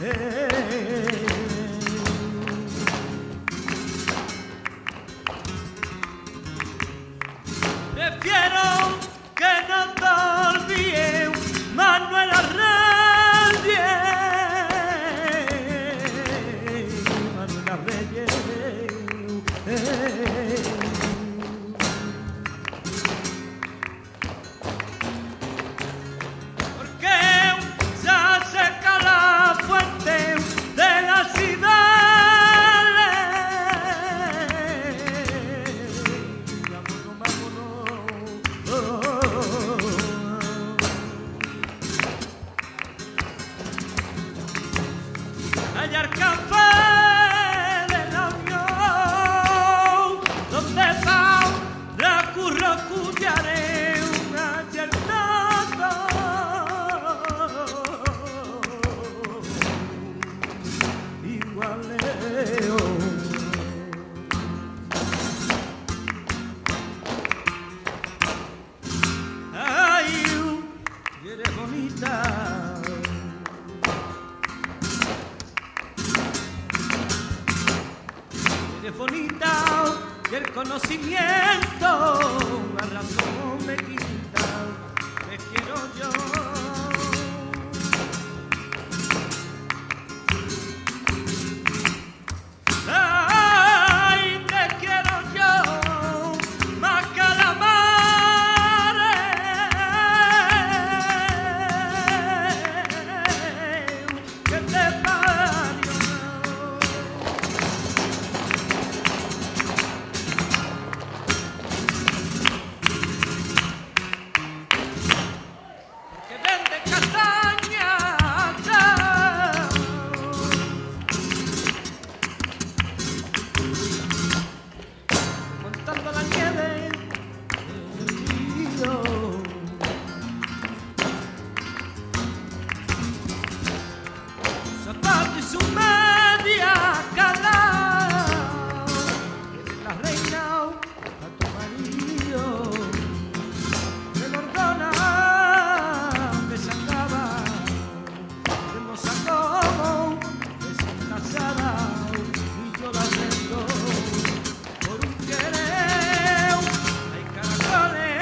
Prefiero que no te olvides, Manuel Reyes, Manuel Reyes. Porque se seca la fuente de la ciudad. Vámonos, vámonos. Hallar café de la Unión, donde va la curro cuyare una yertada. Igualeo. Ay, eres bonita. Eres bonita y el conocimiento la razón me quita, te quiero yo. Ay, te quiero yo más que la madre que te parió. Que vende castañas montando la nieve en el río. Su zapato y su media calada, eres la reina a tu marido. De Gordona que se andaba, de Mosacomo recién casada, y yo la vendo por un querer. Hay caracoles.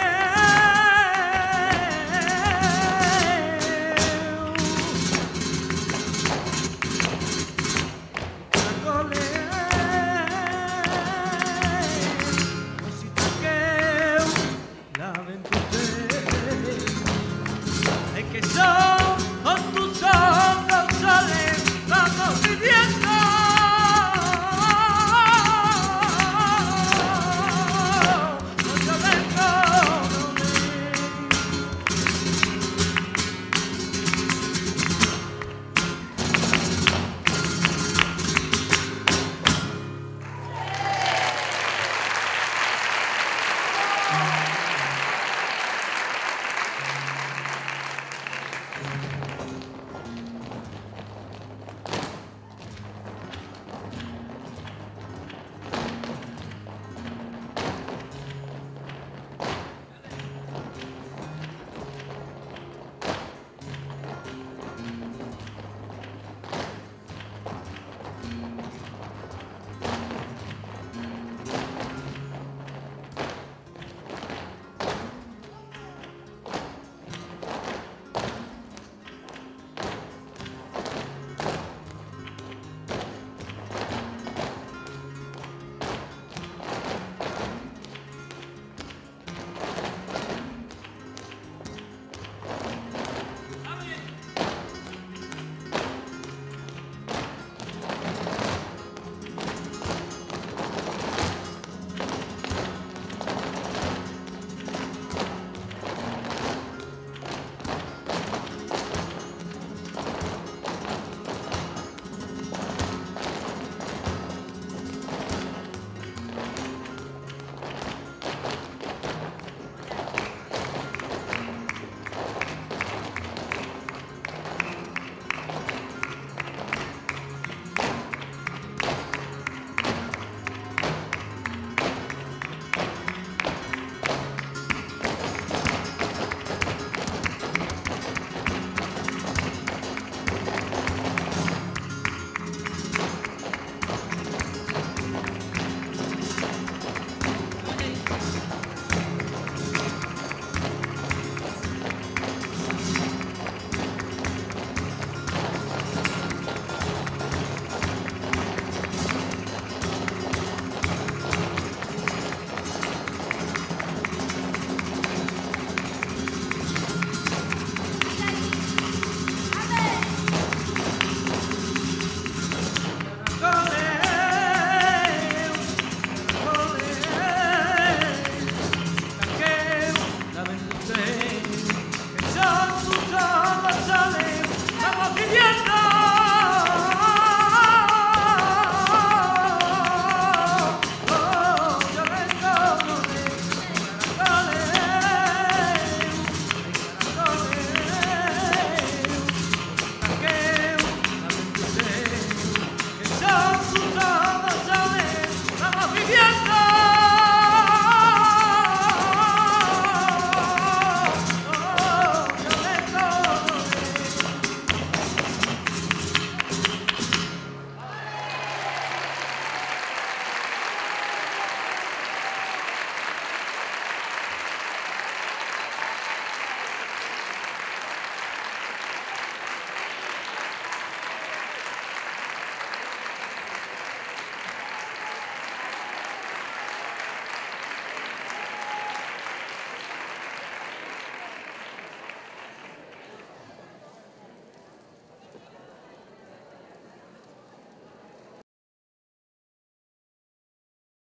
tierra